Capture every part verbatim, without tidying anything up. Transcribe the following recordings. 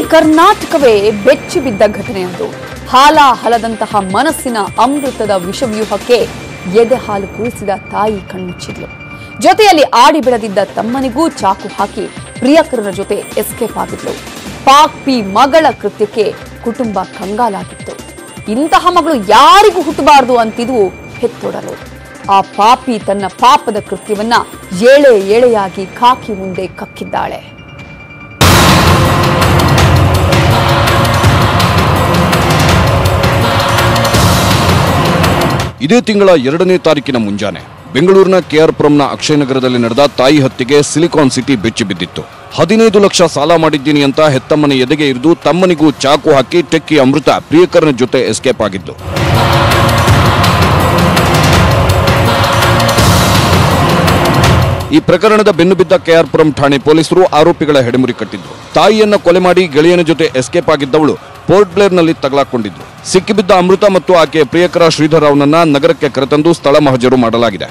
ಕರ್ನಾಟಕವೇ ಬೆಚ್ಚಿ ಬಿದ್ದ ಘಟನೆಯದು. ಹಾಲಾಹಲದಂತಹ ಮನಸ್ಸಿನ ಅಮೃತದ ವಿಷವ್ಯೂಹಕ್ಕೆ ಎದೆ ಹಾಲು ಕುಡಿಸಿದ ತಾಯಿ ಕಣ್ಮುಚ್ಚಿದ್ಲು. ಜೊತೆಯಲ್ಲಿ ಆಡಿ ಬೆಳೆದಿದ್ದ ತಮ್ಮನಿಗೂ ಚಾಕು ಹಾಕಿ ಪ್ರಿಯಕರರ ಜೊತೆ ಎಸ್ಕೇಪ್ ಆಗಿದ್ಲು. ಪಾಕ್ ಪಿ ಮಗಳ ಕೃತ್ಯಕ್ಕೆ ಕುಟುಂಬ ಕಂಗಾಲಾಗಿತ್ತು. ಇಂತಹ ಮಗಳು ಯಾರಿಗೂ ಹುಟ್ಟಬಾರದು ಅಂತಿದ್ವು ಹೆತ್ತೊಡಲು. ಆ ಪಾಪಿ ತನ್ನ ಪಾಪದ ಕೃತ್ಯವನ್ನ ಏಳೆ ಏಳೆಯಾಗಿ ಕಾಕಿ ಮುಂದೆ ಕಕ್ಕಿದ್ದಾಳೆ. ಇದೇ ತಿಂಗಳ ಎರಡನೇ ತಾರೀಕಿನ ಮುಂಜಾನೆ ಬೆಂಗಳೂರಿನ ಕೆಆರ್ಪುರಂನ ಅಕ್ಷಯನಗರದಲ್ಲಿ ನಡೆದ ತಾಯಿ ಹತ್ಯೆಗೆ ಸಿಲಿಕಾನ್ ಸಿಟಿ ಬೆಚ್ಚಿ ಬಿದ್ದಿತ್ತು. ಹದಿನೈದು ಲಕ್ಷ ಸಾಲ ಮಾಡಿದ್ದೀನಿ ಅಂತ ಹೆತ್ತಮ್ಮನ ಎದೆಗೆ ಇರಿದು ತಮ್ಮನಿಗೂ ಚಾಕು ಹಾಕಿ ಟೆಕ್ಕಿ ಅಮೃತ ಪ್ರಿಯಕರನ ಜೊತೆ ಎಸ್ಕೇಪ್ ಆಗಿದ್ದು. ಈ ಪ್ರಕರಣದ ಬೆನ್ನು ಬಿದ್ದ ಕೆಆರ್ಪುರಂ ಠಾಣೆ ಪೊಲೀಸರು ಆರೋಪಿಗಳ ಹೆಡೆಮುರಿ ಕಟ್ಟಿದ್ರು. ತಾಯಿಯನ್ನ ಕೊಲೆ ಮಾಡಿ ಗೆಳೆಯನ ಜೊತೆ ಎಸ್ಕೇಪ್ ಆಗಿದ್ದವಳು ಪೋರ್ಟ್ ಬ್ಲೇರ್ನಲ್ಲಿ ತಗಲಾಕೊಂಡಿದ್ರು. ಸಿಕ್ಕಿಬಿದ್ದ ಅಮೃತ ಮತ್ತು ಆಕೆಯ ಪ್ರಿಯಕರ ಶ್ರೀಧರ್ ರಾವ್ನನ್ನ ನಗರಕ್ಕೆ ಕರೆತಂದು ಸ್ಥಳ ಮಹಜರು ಮಾಡಲಾಗಿದೆ.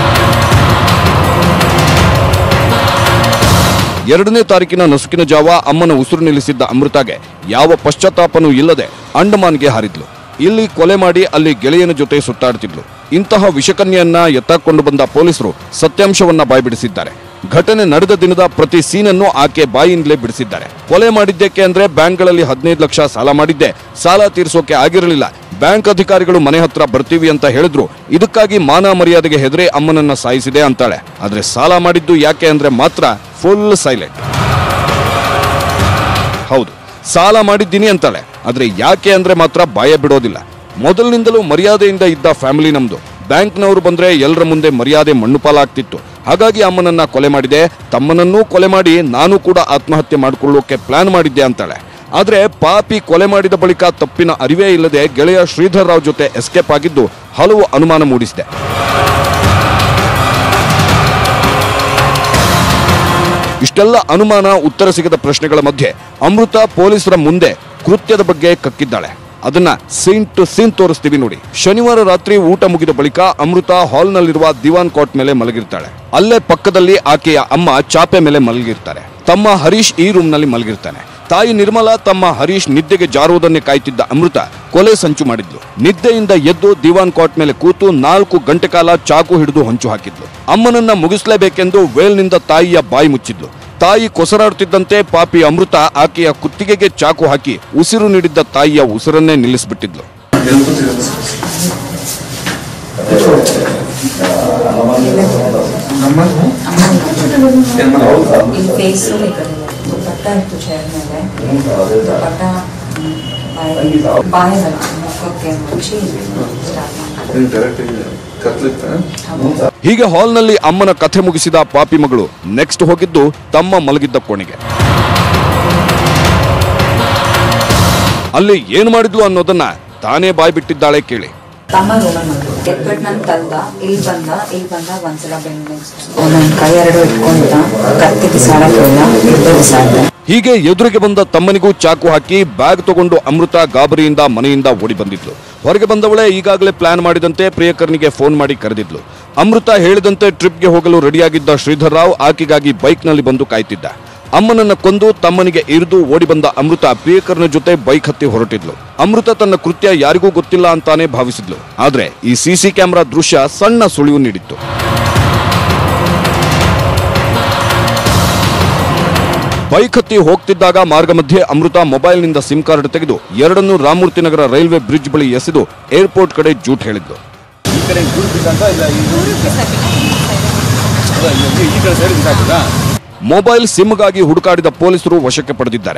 ಎರಡನೇ ತಾರೀಕಿನ ನಸುಕಿನ ಜಾವ ಅಮ್ಮನ ಉಸಿರು ನಿಲ್ಲಿಸಿದ್ದ ಅಮೃತಾಗೆ ಯಾವ ಪಶ್ಚಾತ್ತಾಪನೂ ಇಲ್ಲದೆ ಅಂಡಮಾನ್ಗೆ ಹಾರಿದ್ಲು. ಇಲ್ಲಿ ಕೊಲೆ ಮಾಡಿ ಅಲ್ಲಿ ಗೆಳೆಯನ ಜೊತೆ ಸುತ್ತಾಡ್ತಿದ್ಲು. ಇಂತಹ ವಿಷಕನ್ಯನ್ನ ಎತ್ತಾಕೊಂಡು ಬಂದ ಪೊಲೀಸರು ಸತ್ಯಾಂಶವನ್ನ ಬಾಯ್ಬಿಡಿಸಿದ್ದಾರೆ. ಘಟನೆ ನಡೆದ ದಿನದ ಪ್ರತಿ ಸೀನನ್ನು ಆಕೆ ಬಾಯಿಯಿಂದಲೇ ಬಿಡಿಸಿದ್ದಾರೆ. ಕೊಲೆ ಮಾಡಿದ್ದಕ್ಕೆ ಅಂದ್ರೆ ಬ್ಯಾಂಕ್ಗಳಲ್ಲಿ ಹದಿನೈದು ಲಕ್ಷ ಸಾಲ ಮಾಡಿದ್ದೆ, ಸಾಲ ತೀರಿಸೋಕೆ ಆಗಿರಲಿಲ್ಲ, ಬ್ಯಾಂಕ್ ಅಧಿಕಾರಿಗಳು ಮನೆ ಹತ್ರ ಬರ್ತೀವಿ ಅಂತ ಹೇಳಿದ್ರು, ಇದಕ್ಕಾಗಿ ಮಾನ ಮರ್ಯಾದೆಗೆ ಹೆದರಿ ಅಮ್ಮನನ್ನ ಸಾಯಿಸಿದೆ ಅಂತಾಳೆ. ಆದ್ರೆ ಸಾಲ ಮಾಡಿದ್ದು ಯಾಕೆ ಅಂದ್ರೆ ಮಾತ್ರ ಫುಲ್ ಸೈಲೆಂಟ್. ಹೌದು, ಸಾಲ ಮಾಡಿದ್ದೀನಿ ಅಂತಾಳೆ, ಆದ್ರೆ ಯಾಕೆ ಅಂದ್ರೆ ಮಾತ್ರ ಬಾಯ ಬಿಡೋದಿಲ್ಲ. ಮೊದಲಿನಿಂದಲೂ ಮರ್ಯಾದೆಯಿಂದ ಇದ್ದ ಫ್ಯಾಮಿಲಿ ನಮ್ದು. ಬ್ಯಾಂಕ್ನವರು ಬಂದ್ರೆ ಎಲ್ಲರ ಮುಂದೆ ಮರ್ಯಾದೆ ಮಣ್ಣುಪಾಲಾಗ್ತಿತ್ತು. ಹಾಗಾಗಿ ಅಮ್ಮನನ್ನ ಕೊಲೆ ಮಾಡಿದೆ, ತಮ್ಮನನ್ನೂ ಕೊಲೆ ಮಾಡಿ ನಾನು ಕೂಡ ಆತ್ಮಹತ್ಯೆ ಮಾಡಿಕೊಳ್ಳೋಕೆ ಪ್ಲಾನ್ ಮಾಡಿದ್ದೆ ಅಂತಾಳೆ. ಆದ್ರೆ ಪಾಪಿ ಕೊಲೆ ಮಾಡಿದ ಬಳಿಕ ತಪ್ಪಿನ ಅರಿವೇ ಇಲ್ಲದೆ ಗೆಳೆಯ ಶ್ರೀಧರ್ ರಾವ್ ಜೊತೆ ಎಸ್ಕೇಪ್ ಆಗಿದ್ದು ಹಲವು ಅನುಮಾನ ಮೂಡಿಸಿದೆ. ಇಷ್ಟೆಲ್ಲ ಅನುಮಾನ ಉತ್ತರ ಸಿಗದ ಪ್ರಶ್ನೆಗಳ ಮಧ್ಯೆ ಅಮೃತ ಪೊಲೀಸರ ಮುಂದೆ ಕೃತ್ಯದ ಬಗ್ಗೆ ಕಕ್ಕಿದ್ದಾಳೆ. ಅದನ್ನ ಸೀನ್ ಟು ಸೀನ್ ತೋರಿಸ್ತೀವಿ ನೋಡಿ. ಶನಿವಾರ ರಾತ್ರಿ ಊಟ ಮುಗಿದ ಬಳಿಕ ಅಮೃತ ಹಾಲ್ನಲ್ಲಿರುವ ದಿವಾನ್ ಕಾಟ್ ಮೇಲೆ ಮಲಗಿರ್ತಾಳೆ. ಅಲ್ಲೇ ಪಕ್ಕದಲ್ಲಿ ಆಕೆಯ ಅಮ್ಮ ಚಾಪೆ ಮೇಲೆ ಮಲಗಿರ್ತಾರೆ. ತಮ್ಮ ಹರೀಶ್ ಈ ರೂಮ್ ನಲ್ಲಿ ಮಲಗಿರ್ತಾನೆ. ತಾಯಿ ನಿರ್ಮಲಾ ತಮ್ಮ ಹರೀಶ್ ನಿದ್ದೆಗೆ ಜಾರುವುದನ್ನೇ ಕಾಯ್ತಿದ್ದ ಅಮೃತ ಕೊಲೆ ಸಂಚು ಮಾಡಿದ್ಲು. ನಿದ್ದೆಯಿಂದ ಎದ್ದು ದಿವಾನ್ ಕಾಟ್ ಮೇಲೆ ಕೂತು ನಾಲ್ಕು ಗಂಟೆ ಕಾಲ ಚಾಕು ಹಿಡಿದು ಹೊಂಚು ಹಾಕಿದ್ಲು. ಅಮ್ಮನನ್ನ ಮುಗಿಸಲೇಬೇಕೆಂದು ವೇಲ್ನಿಂದ ತಾಯಿಯ ಬಾಯಿ ಮುಚ್ಚಿದ್ಲು. ತಾಯಿ ಕೊಸರಾಡುತ್ತಿದ್ದಂತೆ ಪಾಪಿ ಅಮೃತ ಆಕೆಯ ಕುತ್ತಿಗೆಗೆ ಚಾಕು ಹಾಕಿ ಉಸಿರು ನೀಡಿದ್ದ ತಾಯಿಯ ಉಸಿರನ್ನೇ ನಿಲ್ಲಿಸಿಬಿಟ್ಟಿದ್ಲು. ಹೀಗೆ ಹಾಲ್ನಲ್ಲಿ ಅಮ್ಮನ ಕಥೆ ಮುಗಿಸಿದ ಪಾಪಿ ಮಗಳು ನೆಕ್ಸ್ಟ್ ಹೋಗಿದ್ದು ತಮ್ಮ ಮಲಗಿದ್ದ ಕೋಣೆಗೆ. ಅಲ್ಲಿ ಏನು ಮಾಡಿದ್ಲು ಅನ್ನೋದನ್ನ ತಾನೇ ಬಾಯ್ ಬಿಟ್ಟಿದ್ದಾಳೆ ಕೇಳಿ. ತಮ್ಮ ರೂಮಲ್ಲಿ ಎದ್ಬಿಟ್ಟು ನನ್ನ ತಂದ ಇಲ್ಲಿ ಬಂದ ಇಲ್ಲಿ ಬಂದಾಗ ಒಂದ್ಸಲ ಬೆನ್ನು ನನ್ನ ಕೈ ಎರಡು ಇಟ್ಕೊಂಡ ಕತ್ತಿ ಬಿಸಾಡಕ್ಕೆ. ಹೀಗೆ ಎದುರಿಗೆ ಬಂದ ತಮ್ಮನಿಗೂ ಚಾಕು ಹಾಕಿ ಬ್ಯಾಗ್ ತಗೊಂಡು ಅಮೃತ ಗಾಬರಿಯಿಂದ ಮನೆಯಿಂದ ಓಡಿ ಬಂದಿದ್ಲು. ಹೊರಗೆ ಬಂದವಳೆ ಈಗಾಗಲೇ ಪ್ಲಾನ್ ಮಾಡಿದಂತೆ ಪ್ರಿಯಕರನಿಗೆ ಫೋನ್ ಮಾಡಿ ಕರೆದಿದ್ಲು. ಅಮೃತ ಹೇಳಿದಂತೆ ಟ್ರಿಪ್ಗೆ ಹೋಗಲು ರೆಡಿಯಾಗಿದ್ದ ಶ್ರೀಧರ್ ರಾವ್ ಆಕೆಗಾಗಿ ಬೈಕ್ನಲ್ಲಿ ಬಂದು ಕಾಯ್ತಿದ್ದ. ಅಮ್ಮನನ್ನ ಕೊಂದು ತಮ್ಮನಿಗೆ ಇರಿದು ಓಡಿ ಬಂದ ಅಮೃತ ಪ್ರಿಯಕರನ ಜೊತೆ ಬೈಕ್ ಹತ್ತಿ ಹೊರಟಿದ್ಲು. ಅಮೃತ ತನ್ನ ಕೃತ್ಯ ಯಾರಿಗೂ ಗೊತ್ತಿಲ್ಲ ಅಂತಾನೆ ಭಾವಿಸಿದ್ಲು. ಆದ್ರೆ ಈ ಸಿಸಿ ಕ್ಯಾಮೆರಾ ದೃಶ್ಯ ಸಣ್ಣ ಸುಳಿವು ನೀಡಿತ್ತು. ಬೈಕ್ ಹತ್ತಿ ಹೋಗ್ತಿದ್ದಾಗ ಮಾರ್ಗ ಮಧ್ಯೆ ಅಮೃತ ಮೊಬೈಲ್ನಿಂದ ಸಿಮ್ ಕಾರ್ಡ್ ತೆಗೆದು ಎರಡನ್ನು ರಾಮಮೂರ್ತಿ ನಗರ ರೈಲ್ವೆ ಬ್ರಿಡ್ಜ್ ಬಳಿ ಎಸೆದು ಏರ್ಪೋರ್ಟ್ ಕಡೆ ಜೂಟ್ ಹೇಳಿದ್ಲು. ಮೊಬೈಲ್ ಸಿಮ್ಗಾಗಿ ಹುಡುಕಾಡಿದ ಪೊಲೀಸರು ವಶಕ್ಕೆ ಪಡೆದಿದ್ದಾರೆ.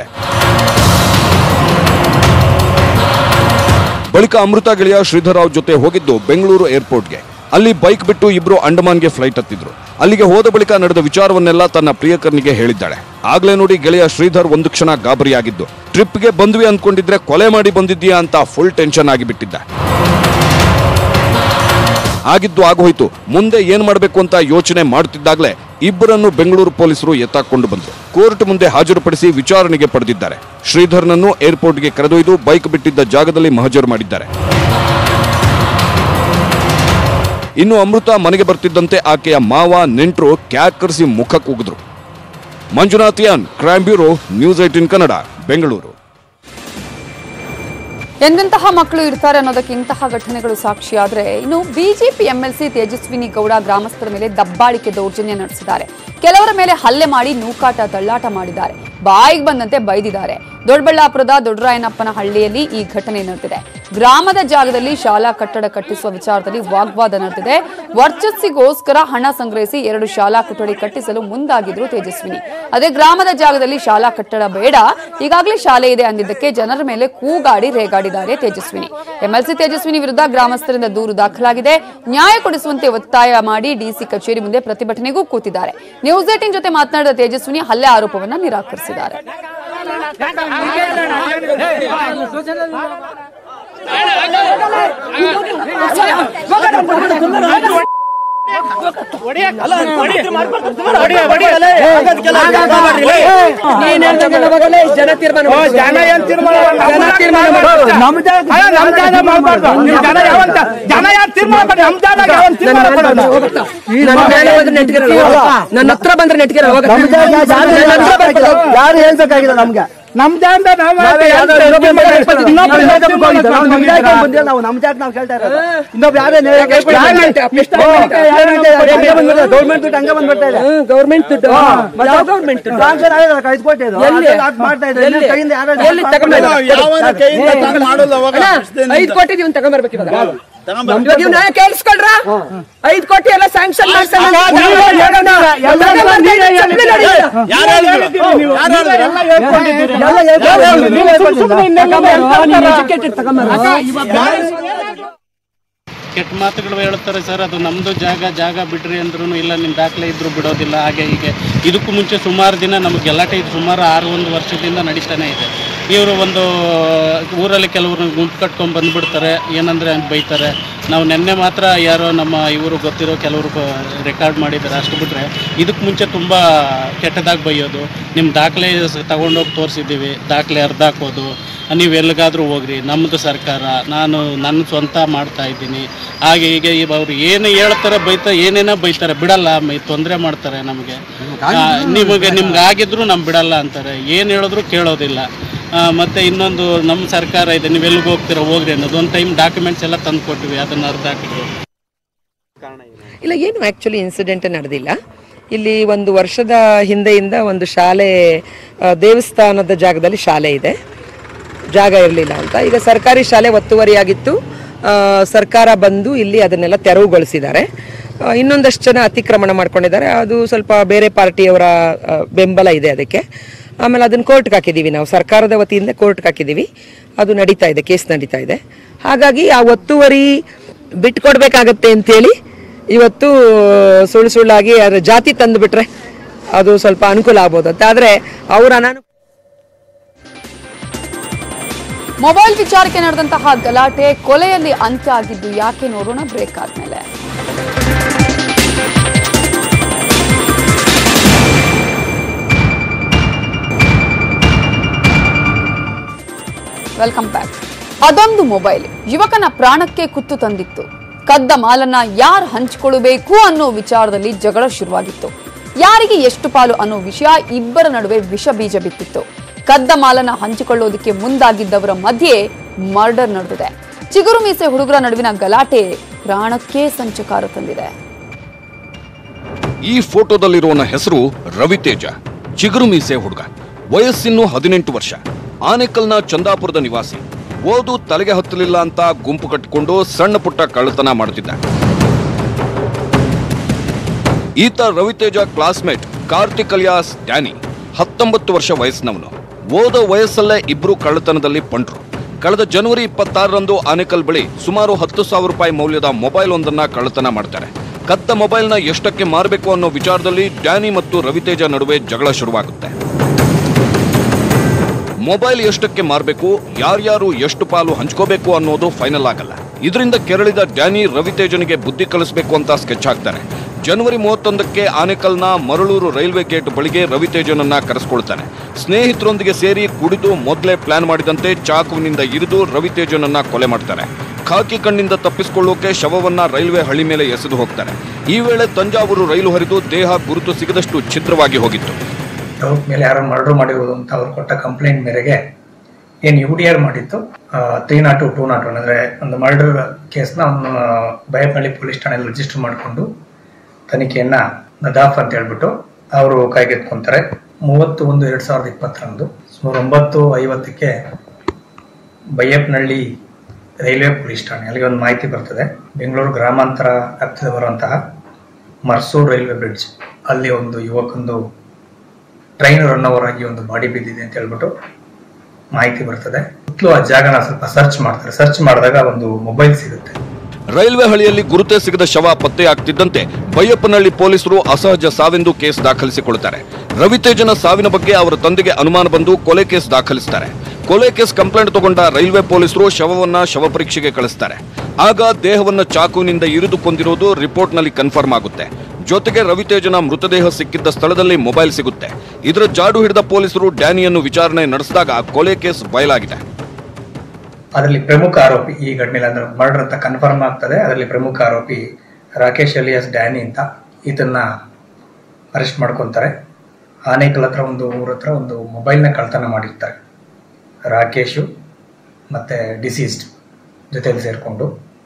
ಬಳಿಕ ಅಮೃತ ಗೆಳೆಯ ಶ್ರೀಧರ್ ರಾವ್ ಜೊತೆ ಹೋಗಿದ್ದು ಬೆಂಗಳೂರು ಏರ್ಪೋರ್ಟ್ಗೆ. ಅಲ್ಲಿ ಬೈಕ್ ಬಿಟ್ಟು ಇಬ್ರು ಅಂಡಮಾನ್ಗೆ ಫ್ಲೈಟ್ ಹತ್ತಿದ್ರು. ಅಲ್ಲಿಗೆ ಹೋದ ಬಳಿಕ ನಡೆದ ವಿಚಾರವನ್ನೆಲ್ಲ ತನ್ನ ಪ್ರಿಯಕರನಿಗೆ ಹೇಳಿದ್ದಾಳೆ. ಆಗ್ಲೇ ನೋಡಿ ಗೆಳೆಯ ಶ್ರೀಧರ್ ಒಂದು ಕ್ಷಣ ಗಾಬರಿಯಾಗಿದ್ದು, ಟ್ರಿಪ್ಗೆ ಬಂದ್ವಿ ಅಂದ್ಕೊಂಡಿದ್ರೆ ಕೊಲೆ ಮಾಡಿ ಬಂದಿದ್ದೀಯಾ ಅಂತ ಫುಲ್ ಟೆನ್ಷನ್ ಆಗಿಬಿಟ್ಟಿದ್ದ. ಆಗಿದ್ದು ಆಗೋಯ್ತು. ಮುಂದೆ ಏನ್ ಮಾಡಬೇಕು ಅಂತ ಯೋಚನೆ ಮಾಡುತ್ತಿದ್ದಾಗಲೇ ಇಬ್ಬರನ್ನು ಬೆಂಗಳೂರು ಪೊಲೀಸರು ಎತ್ತಾಕೊಂಡು ಬಂದರು. ಕೋರ್ಟ್ ಮುಂದೆ ಹಾಜರುಪಡಿಸಿ ವಿಚಾರಣೆಗೆ ಪಡೆದಿದ್ದಾರೆ. ಶ್ರೀಧರ್ನನ್ನು ಏರ್ಪೋರ್ಟ್ಗೆ ಕರೆದೊಯ್ದು ಬೈಕ್ ಬಿಟ್ಟಿದ್ದ ಜಾಗದಲ್ಲಿ ಮಹಜರು ಮಾಡಿದ್ದಾರೆ. ಇನ್ನು ಅಮೃತ ಮನೆಗೆ ಬರ್ತಿದ್ದಂತೆ ಆಕೆಯ ಮಾವ ನೆಂಟರು ಕ್ಯಾಕರಿಸಿ ಮುಖ ಕೂಗಿದ್ರು. ಮಂಜುನಾಥ್ ಯಾನ್, crime bureau, news eighteen Kannada, Bengaluru. ಎಂತೆಂತಹ ಮಕ್ಕಳು ಇರ್ತಾರೆ ಅನ್ನೋದಕ್ಕೆ ಇಂತಹ ಘಟನೆಗಳು ಸಾಕ್ಷಿಯಾದ್ರೆ ಇನ್ನು ಬಿಜೆಪಿ ಎಂಎಲ್ಸಿ ತೇಜಸ್ವಿನಿ ಗೌಡ ಗ್ರಾಮಸ್ಥರ ಮೇಲೆ ದಬ್ಬಾಳಿಕೆ ದೌರ್ಜನ್ಯ ನಡೆಸಿದ್ದಾರೆ. ಕೆಲವರ ಮೇಲೆ ಹಲ್ಲೆ ಮಾಡಿ ನೂಕಾಟ ತಳ್ಳಾಟ ಮಾಡಿದ್ದಾರೆ. ಬಾಯಿಗೆ ಬಂದಂತೆ ಬೈದಿದ್ದಾರೆ. ದೊಡ್ಡಬಳ್ಳಾಪುರದ ದೊಡ್ಡರಾಯನಪ್ಪನ ಹಳ್ಳಿಯಲ್ಲಿ ಈ ಘಟನೆ ನಡೆದಿದೆ. ಗ್ರಾಮದ ಜಾಗದಲ್ಲಿ ಶಾಲಾ ಕಟ್ಟಡ ಕಟ್ಟಿಸುವ ವಿಚಾರದಲ್ಲಿ ವಾಗ್ವಾದ ನಡೆದಿದೆ. ವರ್ಚಸ್ಸಿಗೋಸ್ಕರ ಹಣ ಸಂಗ್ರಹಿಸಿ ಎರಡು ಶಾಲಾ ಕೊಠಡಿ ಕಟ್ಟಿಸಲು ಮುಂದಾಗಿದ್ರು ತೇಜಸ್ವಿನಿ. ಅದೇ ಗ್ರಾಮದ ಜಾಗದಲ್ಲಿ ಶಾಲಾ ಕಟ್ಟಡ ಬೇಡ, ಈಗಾಗಲೇ ಶಾಲೆ ಇದೆ ಅಂದಿದ್ದಕ್ಕೆ ಜನರ ಮೇಲೆ ಕೂಗಾಡಿ ರೇಗಾಡಿದ್ದಾರೆ ತೇಜಸ್ವಿನಿ. ಎಂಎಲ್ಸಿ ತೇಜಸ್ವಿನಿ ವಿರುದ್ಧ ಗ್ರಾಮಸ್ಥರಿಂದ ದೂರು ದಾಖಲಾಗಿದೆ. ನ್ಯಾಯ ಕೊಡಿಸುವಂತೆ ಒತ್ತಾಯ ಮಾಡಿ ಡಿಸಿ ಕಚೇರಿ ಮುಂದೆ ಪ್ರತಿಭಟನೆಗೂ ಕೂತಿದ್ದಾರೆ. ನ್ಯೂಸ್ ಏಟೀನ್ ಜೊತೆ ಮಾತನಾಡಿದ ತೇಜಸ್ವಿನಿ ಹಲ್ಲೆ ಆರೋಪವನ್ನ ನಿರಾಕರಿಸಿದ್ದಾರೆ. ನನ್ನ ಹತ್ರ ಬಂದ್ರೆ ನೆಟ್ಗೆ ಯಾರು ಹೇಳ್ಬೇಕಾಗಿದೆ ನಮ್ಗೆ ನಮ್ ಜಾಗ ನಾವು ನಮ್ ಜಾಗ ನಾವು ಕೇಳ್ತಾ ಇರೋದು. ಇನ್ನೊಬ್ಬ ಯಾರೇ ಗೌರ್ಮೆಂಟ್ ದುಡ್ಡು ಹಂಗೆ ಬಂದ್ಬಿಡ್ತಾ ಇದೆ. ಗೌರ್ಮೆಂಟ್ ದುಡ್ಡು ಗೌರ್ಮೆಂಟ್ ಐದು ಕೋಟಿ ಮಾಡ್ತಾ ಇದ್ದಾರೆ. ಕೈಯಿಂದ ಐದು ಕೋಟಿ ನೀವು ತಗೊಂಡ್ಬರ್ಬೇಕು. ಇವಾಗ ಕೇಳಿಸ್ಕೊಳ್ರ ಐದು ಕೋಟಿ ಎಲ್ಲ ಸ್ಯಾಂಕ್ಷನ್ ಕೆಟ್ಟ ಮಾತುಗಳು ಹೇಳ್ತಾರೆ ಸರ್. ಅದು ನಮ್ಮದು ಜಾಗ ಜಾಗ ಬಿಡ್ರಿ ಅಂದ್ರೂ ಇಲ್ಲ, ನಿಮ್ಮ ದಾಖಲೆ ಇದ್ರೂ ಬಿಡೋದಿಲ್ಲ, ಹಾಗೆ ಹೀಗೆ. ಇದಕ್ಕೂ ಮುಂಚೆ ಸುಮಾರು ದಿನ ನಮಗೆ ಗಲಾಟೆ ಇದು ಸುಮಾರು ಆರು ಒಂದು ವರ್ಷದಿಂದ ನಡೀತಾನೆ ಇದೆ. ಇವರು ಒಂದು ಊರಲ್ಲಿ ಕೆಲವರು ಗುಂಪು ಕಟ್ಕೊಂಡು ಬಂದುಬಿಡ್ತಾರೆ, ಏನಂದರೆ ಅಂತ ಬೈತಾರೆ. ನಾವು ನಿನ್ನೆ ಮಾತ್ರ ಯಾರೋ ನಮ್ಮ ಇವರು ಗೊತ್ತಿರೋ ಕೆಲವರು ರೆಕಾರ್ಡ್ ಮಾಡಿದ್ದಾರೆ, ಅಷ್ಟು ಬಿಟ್ಟರೆ ಇದಕ್ಕೆ ಮುಂಚೆ ತುಂಬ ಕೆಟ್ಟದಾಗಿ ಬೈಯೋದು. ನಿಮ್ಮ ದಾಖಲೆ ತಗೊಂಡೋಗಿ ತೋರಿಸಿದ್ದೀವಿ, ದಾಖಲೆ ಅರ್ಧ ಹಾಕೋದು, ನೀವು ಎಲ್ಲಿಗಾದರೂ ಹೋಗ್ರಿ, ನಮ್ಮದು ಸರ್ಕಾರ, ನಾನು ನನ್ನ ಸ್ವಂತ ಮಾಡ್ತಾ ಇದ್ದೀನಿ, ಹಾಗೆ ಹೀಗೆ. ಅವ್ರು ಏನು ಹೇಳ್ತಾರೆ ಬೈತಾರೆ, ಏನೇನೋ ಬೈತಾರೆ, ಬಿಡಲ್ಲ, ತೊಂದರೆ ಮಾಡ್ತಾರೆ ನಮಗೆ. ನಿಮಗೆ ನಿಮ್ಗೆ ಆಗಿದ್ರು ನಮ್ಮ ಬಿಡಲ್ಲ ಅಂತಾರೆ, ಏನು ಹೇಳಿದ್ರು ಕೇಳೋದಿಲ್ಲ. ಮತ್ತು ಇನ್ನೊಂದು ನಮ್ಮ ಸರ್ಕಾರ ಇದೆ, ನೀವು ಎಲ್ಲಿಗೆ ಹೋಗ್ತೀರಾ ಹೋಗ್ರಿ ಅನ್ನೋದು. ಒಂದು ಟೈಮ್ ಡಾಕ್ಯುಮೆಂಟ್ಸ್ ಎಲ್ಲ ತಂದು ಕೊಟ್ಟಿವಿ, ಅದನ್ನು ಅರ್ಧ ಹಾಕಿದ್ವಿ. ಇಲ್ಲ, ಏನು ಆ್ಯಕ್ಚುಲಿ ಇನ್ಸಿಡೆಂಟ್ ನಡೆದಿಲ್ಲ. ಇಲ್ಲಿ ಒಂದು ವರ್ಷದ ಹಿಂದೆಯಿಂದ ಒಂದು ಶಾಲೆ, ದೇವಸ್ಥಾನದ ಜಾಗದಲ್ಲಿ ಶಾಲೆ ಇದೆ, ಜಾಗ ಇರಲಿಲ್ಲ ಅಂತ. ಈಗ ಸರ್ಕಾರಿ ಶಾಲೆ ಒತ್ತುವರಿಯಾಗಿತ್ತು. ಸರ್ಕಾರ ಬಂದು ಇಲ್ಲಿ ಅದನ್ನೆಲ್ಲ ತೆರವುಗೊಳಿಸಿದ್ದಾರೆ. ಇನ್ನೊಂದಷ್ಟು ಜನ ಅತಿಕ್ರಮಣ ಮಾಡ್ಕೊಂಡಿದ್ದಾರೆ. ಅದು ಸ್ವಲ್ಪ ಬೇರೆ ಪಾರ್ಟಿಯವರ ಬೆಂಬಲ ಇದೆ ಅದಕ್ಕೆ. ಆಮೇಲೆ ಅದನ್ನು ಕೋರ್ಟ್ಗೆ ಹಾಕಿದ್ದೀವಿ ನಾವು, ಸರ್ಕಾರದ ವತಿಯಿಂದ ಕೋರ್ಟ್ಗೆ ಹಾಕಿದ್ದೀವಿ. ಅದು ನಡೀತಾ ಇದೆ, ಕೇಸ್ ನಡೀತಾ ಇದೆ. ಹಾಗಾಗಿ ಆ ಒತ್ತುವರಿ ಬಿಟ್ಕೊಡ್ಬೇಕಾಗತ್ತೆ ಅಂತೇಳಿ ಇವತ್ತು ಸುಳ್ಳು ಸುಳ್ಳಾಗಿ ಅದರ ಜಾತಿ ತಂದು ಬಿಟ್ರೆ ಅದು ಸ್ವಲ್ಪ ಅನುಕೂಲ ಆಗ್ಬೋದು ಅಂತ. ಆದರೆ ಅವರ ನಾನು ಮೊಬೈಲ್ ವಿಚಾರಕ್ಕೆ ನಡೆದಂತಹ ಗಲಾಟೆ ಕೊಲೆಯಲ್ಲಿ ಅಂತ್ಯ ಆಗಿದ್ದು ಯಾಕೆ ನೋಡೋಣ ಬ್ರೇಕ್ ಆದ್ಮೇಲೆ. Welcome back. ಅದೊಂದು ಮೊಬೈಲ್ ಯುವಕನ ಪ್ರಾಣಕ್ಕೆ ಕುತ್ತು ತಂದಿತ್ತು. ಕದ್ದ ಮಾಲನ್ನ ಯಾರು ಹಂಚಿಕೊಳ್ಳಬೇಕು ಅನ್ನೋ ವಿಚಾರದಲ್ಲಿ ಜಗಳ ಶುರುವಾಗಿತ್ತು. ಯಾರಿಗೆ ಎಷ್ಟು ಪಾಲು ಅನ್ನೋ ವಿಷಯ ಇಬ್ಬರ ನಡುವೆ ವಿಷ ಬೀಜ ಬಿತ್ತಿತ್ತು. ಕದ್ದ ಮಾಲನ್ನ ಹಂಚಿಕೊಳ್ಳೋದಕ್ಕೆ ಮುಂದಾಗಿದ್ದವರ ಮಧ್ಯೆ ಮರ್ಡರ್ ನಡೆದಿದೆ. ಚಿಗುರು ಮೀಸೆ ಹುಡುಗರ ನಡುವಿನ ಗಲಾಟೆ ಪ್ರಾಣಕ್ಕೆ ಸಂಚಕಾರ ತಂದಿದೆ. ಈ ಫೋಟೋದಲ್ಲಿರುವವನ ಹೆಸರು ರವಿತೇಜ, ಚಿಗುರು ಮೀಸೆ ಹುಡುಗ, ವಯಸ್ಸಿನ್ನು ಹದಿನೆಂಟು ವರ್ಷ, ಆನೇಕಲ್ನ ಚಂದಾಪುರದ ನಿವಾಸಿ. ಓದು ತಲೆಗೆ ಹತ್ತಲಿಲ್ಲ ಅಂತ ಗುಂಪು ಕಟ್ಟಿಕೊಂಡು ಸಣ್ಣ ಪುಟ್ಟ ಕಳ್ಳತನ ಮಾಡುತ್ತಿದ್ದ. ಈತ Raviteja classmate Karthik alias Danny, ಹತ್ತೊಂಬತ್ತು ವರ್ಷ ವಯಸ್ಸಿನವನು. ಓದೋ ವಯಸ್ಸಲ್ಲೇ ಇಬ್ರು ಕಳ್ಳತನದಲ್ಲಿ ಪಂಟ್ರು. ಕಳೆದ ಜನವರಿ ಇಪ್ಪತ್ತಾರರಂದು ಆನೇಕಲ್ ಬಳಿ ಸುಮಾರು ಹತ್ತು ಸಾವಿರ ರೂಪಾಯಿ ಮೌಲ್ಯದ ಮೊಬೈಲ್ ಒಂದನ್ನ ಕಳ್ಳತನ ಮಾಡ್ತಾರೆ. ಕದ್ದ ಮೊಬೈಲ್ನ ಎಷ್ಟಕ್ಕೆ ಮಾರಬೇಕು ಅನ್ನೋ ವಿಚಾರದಲ್ಲಿ ಡ್ಯಾನಿ ಮತ್ತು ರವಿತೇಜ ನಡುವೆ ಜಗಳ ಶುರುವಾಗುತ್ತೆ. ಮೊಬೈಲ್ ಎಷ್ಟಕ್ಕೆ ಮಾರಬೇಕು, ಯಾರ್ಯಾರು ಎಷ್ಟು ಪಾಲು ಹಂಚ್ಕೋಬೇಕು ಅನ್ನೋದು ಫೈನಲ್ ಆಗಲ್ಲ. ಇದರಿಂದ ಕೆರಳಿದ ಡ್ಯಾನಿ ರವಿತೇಜನಿಗೆ ಬುದ್ಧಿ ಕಲಿಸಬೇಕು ಅಂತ ಸ್ಕೆಚ್ ಹಾಕ್ತಾನೆ. ಜನವರಿ ಮೂವತ್ತೊಂದಕ್ಕೆ ಆನೇಕಲ್ನ ಮರಳೂರು ರೈಲ್ವೆ ಗೇಟ್ ಬಳಿಗೆ ರವಿತೇಜನನ್ನ ಕರೆಸ್ಕೊಳ್ತಾನೆ. ಸ್ನೇಹಿತರೊಂದಿಗೆ ಸೇರಿ ಕುಡಿದು ಮೊದಲೇ ಪ್ಲಾನ್ ಮಾಡಿದಂತೆ ಚಾಕುವಿನಿಂದ ಇರಿದು ರವಿತೇಜನನ್ನ ಕೊಲೆ ಮಾಡ್ತಾರೆ. ಖಾಕಿ ಕಣ್ಣಿಂದ ತಪ್ಪಿಸಿಕೊಳ್ಳೋಕೆ ಶವವನ್ನ ರೈಲ್ವೆ ಹಳಿ ಮೇಲೆ ಎಸೆದು ಹೋಗ್ತಾರೆ. ಈ ವೇಳೆ ತಂಜಾವೂರು ರೈಲು ಹರಿದು ದೇಹ ಗುರುತು ಸಿಗದಷ್ಟು ಛಿದ್ರವಾಗಿ ಹೋಗಿತ್ತು. ಡೌಟ್ ಮೇಲೆ ಯಾರೋ ಮರ್ಡರ್ ಮಾಡಿರೋದು ಅಂತ ಅವ್ರು ಕೊಟ್ಟ ಕಂಪ್ಲೇಂಟ್ ಮೇರೆಗೆ ಏನು ಯು ಡಿ ಆರ್ ಮಾಡಿತ್ತು three naught two two naught one ಅಂದರೆ ಒಂದು ಮರ್ಡರ್ ಕೇಸ್ನ ಅವನು ಬೈಯಪ್ಪನಹಳ್ಳಿ ಪೊಲೀಸ್ ಠಾಣೆಯಲ್ಲಿ ರಿಜಿಸ್ಟರ್ ಮಾಡಿಕೊಂಡು ತನಿಖೆಯನ್ನು ನದಾಫ್ ಅಂತ ಹೇಳ್ಬಿಟ್ಟು ಅವರು ಕೈಗೆತ್ಕೊಂತಾರೆ. ಮೂವತ್ತು ಒಂದು ಎರಡು ಸಾವಿರದ ಇಪ್ಪತ್ತರಂದು ಸುಮಾರು ಒಂಬತ್ತು ಐವತ್ತಕ್ಕೆ ಬೈಯಪ್ಪನಹಳ್ಳಿ ರೈಲ್ವೆ ಪೊಲೀಸ್ ಠಾಣೆ ಅಲ್ಲಿಗೆ ಒಂದು ಮಾಹಿತಿ ಬರ್ತದೆ. ಬೆಂಗಳೂರು ಗ್ರಾಮಾಂತರ ವ್ಯಾಪ್ತಿಗೆ ಬರುವಂತಹ ಮರ್ಸೂರ್ ರೈಲ್ವೆ ಬ್ರಿಡ್ಜ್ ಅಲ್ಲಿ ಒಂದು ಯುವಕಂದು ಟ್ರೈನ್ ರನ್ ಓವರ್ ಆಗಿ ಒಂದು ಬಾಡಿ ಬಿದ್ದಿದೆ ಅಂತ ಹೇಳ್ಬಿಟ್ಟು ಮಾಹಿತಿ ಬರ್ತದೆ. ಮೊದಲು ಆ ಜಾಗನ ಸ್ವಲ್ಪ ಸರ್ಚ್ ಮಾಡ್ತಾರೆ. ಸರ್ಚ್ ಮಾಡಿದಾಗ ಒಂದು ಮೊಬೈಲ್ ಸಿಗುತ್ತೆ. ರೈಲ್ವೆ ಹಳಿಯಲ್ಲಿ ಗುರುತೇ ಸಿಗದ ಶವ ಪತ್ತೆಯಾಗ್ತಿದ್ದಂತೆ ಬೈಯಪ್ಪನಹಳ್ಳಿ ಪೊಲೀಸರು ಅಸಹಜ ಸಾವಿಂದು ಕೇಸ್ ದಾಖಲಿಸಿಕೊಳ್ಳುತ್ತಾರೆ. ರವಿತೇಜನ ಸಾವಿನ ಬಗ್ಗೆ ಅವರ ತಂದೆಗೆ ಅನುಮಾನ ಬಂದು ಕೊಲೆ ಕೇಸ್ ದಾಖಲಿಸುತ್ತಾರೆ. ಕೊಲೆ ಕೇಸ್ ಕಂಪ್ಲೇಂಟ್ ತಗೊಂಡ ರೈಲ್ವೆ ಪೊಲೀಸರು ಶವವನ್ನ ಶವ ಪರೀಕ್ಷೆಗೆ ಕಳಿಸ್ತಾರೆ. ಆಗ ದೇಹವನ್ನ ಚಾಕುವಿನಿಂದ ಇರಿದು ಕೊಂದಿರುವುದು ರಿಪೋರ್ಟ್ನಲ್ಲಿ ಕನ್ಫರ್ಮ್ ಆಗುತ್ತೆ. ಜೊತೆಗೆ ರವಿತೇಜನ ಮೃತದೇಹ ಸಿಕ್ಕಿದ್ದ ಸ್ಥಳದಲ್ಲಿ ಮೊಬೈಲ್ ಸಿಗುತ್ತೆ. ಇದರ ಜಾಡು ಹಿಡಿದ ಪೊಲೀಸರು ಡ್ಯಾನಿಯನ್ನು ವಿಚಾರಣೆ ನಡೆಸಿದಾಗ ಕೊಲೆ ಕೇಸ್ ಬಯಲಾಗಿದೆ. ಅದರಲ್ಲಿ ಪ್ರಮುಖ ಆರೋಪಿ ಈ ಘಟನೆಯಲ್ಲಿ ಅಂದ್ರೆ ಮರ್ಡರ್ ಅಂತ ಕನ್ಫರ್ಮ್ ಆಗ್ತದೆ. ಅದರಲ್ಲಿ ಪ್ರಮುಖ ಆರೋಪಿ ರಾಕೇಶ್ ಅಲಿಯಾಸ್ ಡ್ಯಾನಿ ಅಂತ ಇದನ್ನ ಅರೆಸ್ಟ್ ಮಾಡ್ಕೊತಾರೆ. ಆನೇಕಲ್ ಹತ್ರ ಒಂದು ಊರ ಹತ್ರ ಒಂದು ಮೊಬೈಲ್ನ ಕಳ್ತನ ಮಾಡಿರ್ತಾರೆ ರಾಕೇಶು ಮತ್ತೆ ಡಿಸೀಸ್ಡ್ ಜೊತೆಯಲ್ಲಿ ಸೇರಿಕೊಂಡು.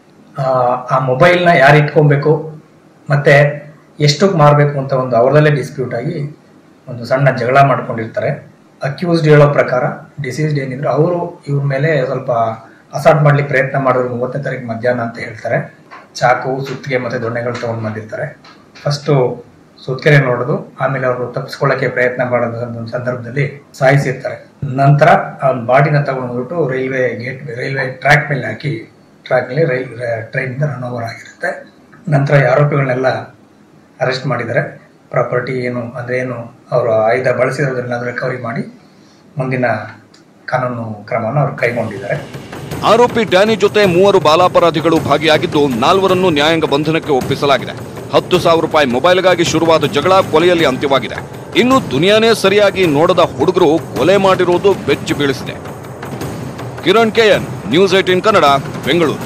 ಆ ಮೊಬೈಲ್ನ ಯಾರು ಇಟ್ಕೊಬೇಕು ಮತ್ತೆ ಎಷ್ಟಕ್ಕೆ ಮಾರಬೇಕು ಅಂತ ಒಂದು ಅವರದಲ್ಲೇ ಡಿಸ್ಪ್ಯೂಟ್ ಆಗಿ ಒಂದು ಸಣ್ಣ ಜಗಳ ಮಾಡ್ಕೊಂಡಿರ್ತಾರೆ. ಅಕ್ಯೂಸ್ಡ್ ಹೇಳೋ ಪ್ರಕಾರ ಡಿಸೀಸ್ಡ್ ಏನಿದ್ರು ಅವರು ಇವ್ರ ಮೇಲೆ ಸ್ವಲ್ಪ ಅಸಾಲ್ಟ್ ಮಾಡ್ಲಿಕ್ಕೆ ಪ್ರಯತ್ನ ಮಾಡಿದ್ರು ಮೂವತ್ತನೇ ತಾರೀಕು ಮಧ್ಯಾಹ್ನ ಅಂತ ಹೇಳ್ತಾರೆ. ಚಾಕು ಸುತ್ತಿಗೆ ಮತ್ತೆ ದೊಣ್ಣೆಗಳು ತಗೊಂಡು ಬಂದಿರ್ತಾರೆ. ಫಸ್ಟು ಸುತ್ತಿಗೆ ನೋಡೋದು, ಆಮೇಲೆ ಅವರು ತಪ್ಪಿಸ್ಕೊಳ್ಳೋಕೆ ಪ್ರಯತ್ನ ಮಾಡೋದು ಒಂದು ಸಂದರ್ಭದಲ್ಲಿ ಸಾಯಿಸಿರ್ತಾರೆ. ನಂತರ ಅವ್ನ ಬಾಡಿನ ತಗೊಂಡ್ಬಿಟ್ಟು ರೈಲ್ವೆ ಗೇಟ್ ರೈಲ್ವೆ ಟ್ರ್ಯಾಕ್ ಮೇಲೆ ಹಾಕಿ ಟ್ರ್ಯಾಕ್ ಮೇಲೆ ರೈಲ್ ಟ್ರೈನಿಂದ ರನ್ ಓವರ್ ಆಗಿರುತ್ತೆ. ನಂತರ ಈ ಆರೋಪಿಗಳನ್ನೆಲ್ಲ ಅರೆಸ್ಟ್ ಮಾಡಿದ್ದಾರೆ. ಪ್ರಾಪರ್ಟಿ ಏನು ಅಂದರೆ ಏನು ಅವರು ಆಯುಧ ಬಳಸಿರೋದನ್ನ ರಿಕವರಿ ಮಾಡಿ ಮುಂದಿನ ಕಾನೂನು ಕ್ರಮವನ್ನು ಅವರು ಕೈಗೊಂಡಿದ್ದಾರೆ. ಆರೋಪಿ ಡ್ಯಾನಿ ಜೊತೆ ಮೂವರು ಬಾಲಾಪರಾಧಿಗಳು ಭಾಗಿಯಾಗಿದ್ದು ನಾಲ್ವರನ್ನು ನ್ಯಾಯಾಂಗ ಬಂಧನಕ್ಕೆ ಒಪ್ಪಿಸಲಾಗಿದೆ. ಹತ್ತು ಸಾವಿರ ರೂಪಾಯಿ ಮೊಬೈಲ್ಗಾಗಿ ಶುರುವಾದ ಜಗಳ ಕೊಲೆಯಲ್ಲಿ ಅಂತ್ಯವಾಗಿದೆ. ಇನ್ನು ದುನಿಯಾನೇ ಸರಿಯಾಗಿ ನೋಡದ ಹುಡುಗರು ಕೊಲೆ ಮಾಡಿರುವುದು ಬೆಚ್ಚಿ ಬೀಳಿಸಿದೆ. Kiran KN, news eighteen Kannada, Bengaluru.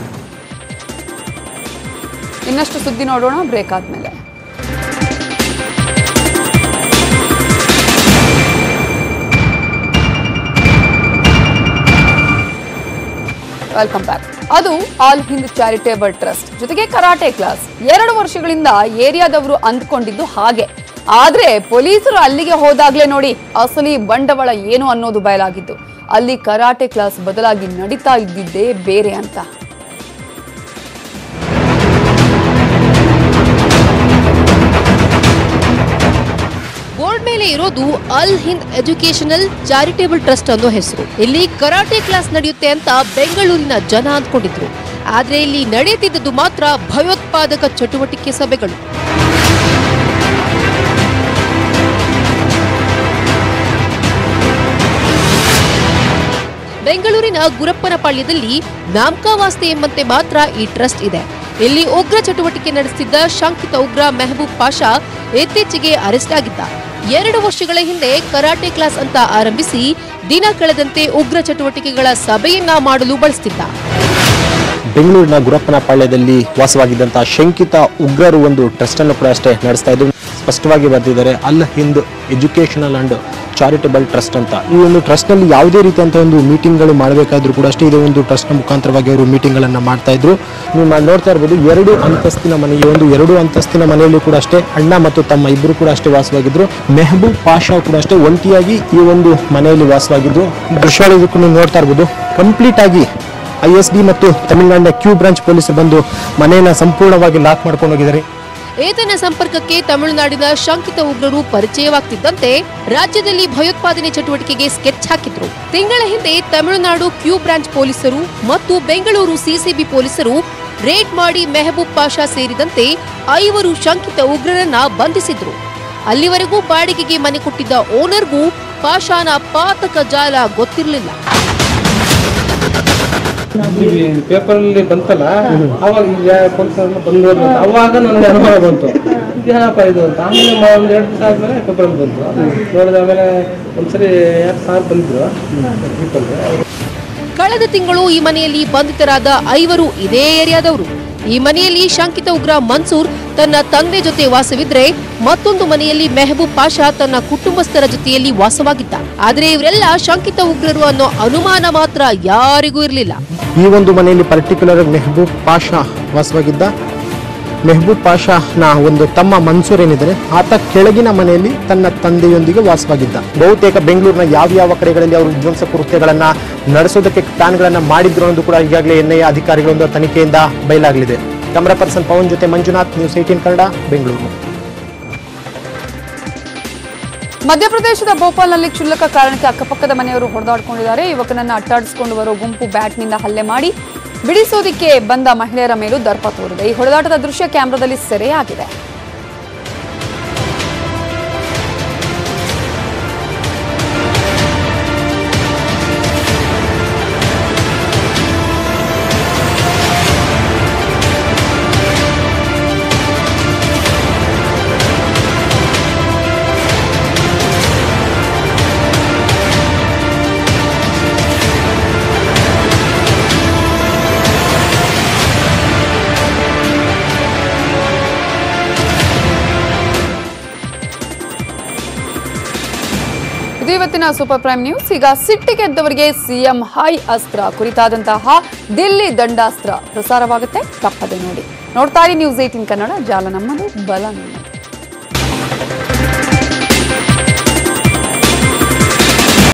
ಇನ್ನಷ್ಟು ಸುದ್ದಿ ನೋಡೋಣ ಬ್ರೇಕ್ ಆದ್ಮೇಲೆ. Welcome back. ಅದು ಆಲ್ ಹಿಂದ್ ಚಾರಿಟೇಬಲ್ ಟ್ರಸ್ಟ್ ಜೊತೆಗೆ ಕರಾಟೆ ಕ್ಲಾಸ್. ಎರಡು ವರ್ಷಗಳಿಂದ ಏರಿಯಾದವರು ಅಂದ್ಕೊಂಡಿದ್ದು ಹಾಗೆ. ಆದ್ರೆ ಪೊಲೀಸರು ಅಲ್ಲಿಗೆ ಹೋದಾಗ್ಲೇ ನೋಡಿ ಅಸಲಿ ಬಂಡವಾಳ ಏನು ಅನ್ನೋದು ಬಯಲಾಗಿದ್ದು. ಅಲ್ಲಿ ಕರಾಟೆ ಕ್ಲಾಸ್ ಬದಲಾಗಿ ನಡೀತಾ ಇದ್ದಿದ್ದೇ ಬೇರೆ ಅಂತ. ಬೋರ್ಡ್ ಮೇಲೆ ಇರೋದು ಅಲ್ ಹಿಂದ್ ಎಜುಕೇಶನಲ್ ಚಾರಿಟೇಬಲ್ ಟ್ರಸ್ಟ್ ಅನ್ನೋ ಹೆಸರು. ಇಲ್ಲಿ ಕರಾಟೆ ಕ್ಲಾಸ್ ನಡೆಯುತ್ತೆ ಅಂತ ಬೆಂಗಳೂರಿನ ಜನ ಅಂದ್ಕೊಂಡಿದ್ರು. ಆದ್ರೆ ಇಲ್ಲಿ ನಡೆಯುತ್ತಿದ್ದು ಮಾತ್ರ ಭಯೋತ್ಪಾದಕ ಚಟುವಟಿಕೆ ಸಭೆಗಳು. ಬೆಂಗಳೂರಿನ ಗುರಪ್ಪನಪಾಳ್ಯದಲ್ಲಿ ನಾಮಕಾವಾಸ್ತೆ ಎಂಬಂತೆ ಮಾತ್ರ ಈ ಟ್ರಸ್ಟ್ ಇದೆ. ಇಲ್ಲಿ ಉಗ್ರ ಚಟುವಟಿಕೆ ನಡೆಸುತ್ತಿದ್ದ ಶಂಕಿತ ಉಗ್ರ ಮೆಹಬೂಬ್ ಪಾಷಾ ಇತ್ತೀಚೆಗೆ ಅರೆಸ್ಟ್ ಆಗಿದ್ದ. ಎರಡು ವರ್ಷಗಳ ಹಿಂದೆ ಕರಾಟೆ ಕ್ಲಾಸ್ ಅಂತ ಆರಂಭಿಸಿ ದಿನ ಕಳೆದಂತೆ ಉಗ್ರ ಚಟುವಟಿಕೆಗಳ ಸಭೆಯನ್ನ ಮಾಡಲು ಬಳಸುತ್ತಿದ್ದ. ಬೆಂಗಳೂರಿನ ಗುರಪ್ಪನಪಾಳ್ಯದಲ್ಲಿ ವಾಸವಾಗಿದ್ದಂತಹ ಶಂಕಿತ ಉಗ್ರರು ಒಂದು ಟ್ರಸ್ಟ್ ಅನ್ನು ಕೂಡ ಅಷ್ಟೇ ನಡೆಸ್ತಾ ಇದ್ದು ಸ್ಪಷ್ಟವಾಗಿ ಬರೆದಿದ್ದಾರೆ, Al Hind educational and charitable trust ಅಂತ. ಈ ಒಂದು ಟ್ರಸ್ಟ್ ನಲ್ಲಿ ಯಾವುದೇ ರೀತಿಯಂತ ಒಂದು ಮೀಟಿಂಗ್ ಗಳು ಮಾಡಬೇಕಾದ್ರೂ ಕೂಡ ಅಷ್ಟೇ ಇದೇ ಒಂದು ಟ್ರಸ್ಟ್ ನ ಮುಖಾಂತರವಾಗಿ ಅವರು ಮೀಟಿಂಗ್ ಗಳನ್ನ ಮಾಡ್ತಾ ಇದ್ರು. ನೀವು ನೋಡ್ತಾ ಇರಬಹುದು ಎರಡು ಅಂತಸ್ತಿನ ಮನೆ. ಈ ಒಂದು ಎರಡು ಅಂತಸ್ತಿನ ಮನೆಯಲ್ಲಿ ಕೂಡ ಅಷ್ಟೇ ಅಣ್ಣ ಮತ್ತು ತಮ್ಮ ಇಬ್ಬರು ಕೂಡ ಅಷ್ಟೇ ವಾಸವಾಗಿದ್ರು. ಮೆಹಬೂಬ್ ಪಾಷಾ ಕೂಡ ಅಷ್ಟೇ ಒಂಟಿಯಾಗಿ ಈ ಒಂದು ಮನೆಯಲ್ಲಿ ವಾಸವಾಗಿದ್ರು. ದೃಶ್ಯಾವಳಿಗೂ ನೀವು ನೋಡ್ತಾ ಇರಬಹುದು ಕಂಪ್ಲೀಟ್ ಆಗಿ ಐ ಎಸ್ ಡಿ ಮತ್ತು ತಮಿಳುನಾಡಿನ ಕ್ಯೂ ಬ್ರಾಂಚ್ ಪೊಲೀಸರು ಬಂದು ಮನೆಯನ್ನ ಸಂಪೂರ್ಣವಾಗಿ ಲಾಕ್ ಮಾಡ್ಕೊಂಡು ಹೋಗಿದ್ದಾರೆ. ಈತನ ಸಂಪರ್ಕಕ್ಕೆ ತಮಿಳುನಾಡಿನ ಶಂಕಿತ ಉಗ್ರರು ಪರಿಚಯವಾಗ್ತಿದ್ದಂತೆ ರಾಜ್ಯದಲ್ಲಿ ಭಯೋತ್ಪಾದನೆ ಚಟುವಟಿಕೆಗೆ ಸ್ಕೆಚ್ ಹಾಕಿದ್ರು. ತಿಂಗಳ ಹಿಂದೆ ತಮಿಳುನಾಡು ಕ್ಯೂ ಬ್ರಾಂಚ್ ಪೊಲೀಸರು ಮತ್ತು ಬೆಂಗಳೂರು ಸಿಸಿಬಿ ಪೊಲೀಸರು ರೇಡ್ ಮಾಡಿ ಮೆಹಬೂಬ್ ಪಾಷಾ ಸೇರಿದಂತೆ ಐವರು ಶಂಕಿತ ಉಗ್ರರನ್ನ ಬಂಧಿಸಿದ್ರು. ಅಲ್ಲಿವರೆಗೂ ಬಾಡಿಗೆಗೆ ಮನೆ ಕೊಟ್ಟಿದ್ದ ಓನರ್ಗೂ ಪಾಷಾನ ಪಾತಕ ಜಾಲ ಗೊತ್ತಿರಲಿಲ್ಲ. ಪೇಪರ್ ಅಲ್ಲಿ ಬಂತಲ್ಲ ಅವಾಗ ಬಂದು ಅವಾಗ ನನಗೆ ಅನುಭವ ಬಂತು, ಇದೇನಪ್ಪ ಇದು ಅಂತ. ಆಮೇಲೆ ಒಂದ್ ಎರಡು ದಿವಸ ಆದ್ಮೇಲೆ ಪೇಪರ್ ಅಲ್ಲಿ ಬಂತು. ನೋಡಿದ ಆಮೇಲೆ ಒಂದ್ಸರಿ ಎರಡು ಸಾವಿರ ಬಂದಿದ್ರು. ಕಳೆದ ತಿಂಗಳು ಈ ಮನೆಯಲ್ಲಿ ಬಂಧಿತರಾದ ಐವರು ಇದೇ ಏರಿಯಾದವರು. ಈ ಮನೆಯಲ್ಲಿ ಶಂಕಿತ ಉಗ್ರ ಮನ್ಸೂರ್ ತನ್ನ ತಂದೆ ಜೊತೆ ವಾಸವಿದ್ರೆ ಮತ್ತೊಂದು ಮನೆಯಲ್ಲಿ ಮೆಹಬೂಬ್ ಪಾಷಾ ತನ್ನ ಕುಟುಂಬಸ್ಥರ ಜೊತೆಯಲ್ಲಿ ವಾಸವಾಗಿದ್ದ. ಆದರೆ ಇವರೆಲ್ಲ ಶಂಕಿತ ಉಗ್ರರು ಅನ್ನೋ ಅನುಮಾನ ಮಾತ್ರ ಯಾರಿಗೂ ಇರಲಿಲ್ಲ. ಈ ಒಂದು ಮನೆಯಲ್ಲಿ ಪರ್ಟಿಕ್ಯುಲರ್ ಮೆಹಬೂಬ್ ಪಾಷಾ ವಾಸವಾಗಿದ್ದ. ಮೆಹಬೂಬ್ ಪಾಷಾನ ಒಂದು ತಮ್ಮ ಮನ್ಸೂರ್ ಏನಿದ್ದಾರೆ ಆತ ಕೆಳಗಿನ ಮನೆಯಲ್ಲಿ ತನ್ನ ತಂದೆಯೊಂದಿಗೆ ವಾಸವಾಗಿದ್ದ. ಬಹುತೇಕ ಬೆಂಗಳೂರಿನ ಯಾವ ಯಾವ ಕಡೆಗಳಲ್ಲಿ ಅವರು ವಿಧ್ವಂಸ ಕೃತ್ಯಗಳನ್ನ ನಡೆಸೋದಕ್ಕೆ ಪ್ಲಾನ್ಗಳನ್ನ ಮಾಡಿದ್ರು ಅನ್ನೋದು ಕೂಡ ಈಗಾಗಲೇ ಎನ್ಐಎ ಅಧಿಕಾರಿಗಳೊಂದು ತನಿಖೆಯಿಂದ ಬಯಲಾಗಲಿದೆ. ಕ್ಯಾಮರಾ ಪರ್ಸನ್ ಪವನ್ ಜೊತೆ ಮಂಜುನಾಥ್, ನ್ಯೂಸ್ ಏಟೀನ್ ಕನ್ನಡ, ಬೆಂಗಳೂರು. ಮಧ್ಯಪ್ರದೇಶದ ಭೋಪಾಲ್ನಲ್ಲಿ ಕ್ಷುಲ್ಲಕ ಕಾರಣಕ್ಕೆ ಅಕ್ಕಪಕ್ಕದ ಮನೆಯವರು ಹೊಡೆದಾಡಿಕೊಂಡಿದ್ದಾರೆ. ಯುವಕನನ್ನ ಅಟ್ಟಾಡಿಸಿಕೊಂಡು ಬರೋ ಗುಂಪು ಬ್ಯಾಟ್ನಿಂದ ಹಲ್ಲೆ ಮಾಡಿ ಬಿಡಿಸೋದಿಕ್ಕೆ ಬಂದ ಮಹಿಳೆಯರ ಮೇಲೂ ದರ್ಪ ತೋರಿದೆ. ಈ ಹೊಡೆದಾಟದ ದೃಶ್ಯ ಕ್ಯಾಮೆರಾದಲ್ಲಿ ಸೆರೆಯಾಗಿದೆ. ಇವತ್ತಿನ ಸೂಪರ್ ಪ್ರೈಮ್ ನ್ಯೂಸ್. ಈಗ ಸಿಟ್ಟಿಗೆದ್ದವರಿಗೆ ಸಿಎಂ ಹೈ ಅಸ್ತ್ರ ಕುರಿತಾದಂತಹ ದಿಲ್ಲಿ ದಂಡಾಸ್ತ್ರ ಪ್ರಸಾರವಾಗುತ್ತೆ, ತಪ್ಪದೆ ನೋಡಿ. ನೋಡ್ತಾ ಇರಿ ನ್ಯೂಸ್ ಏಟೀನ್ ಕನ್ನಡ, ಜಾಲ ನಮ್ಮದು, ಬಲ ನಮ್ಮದು.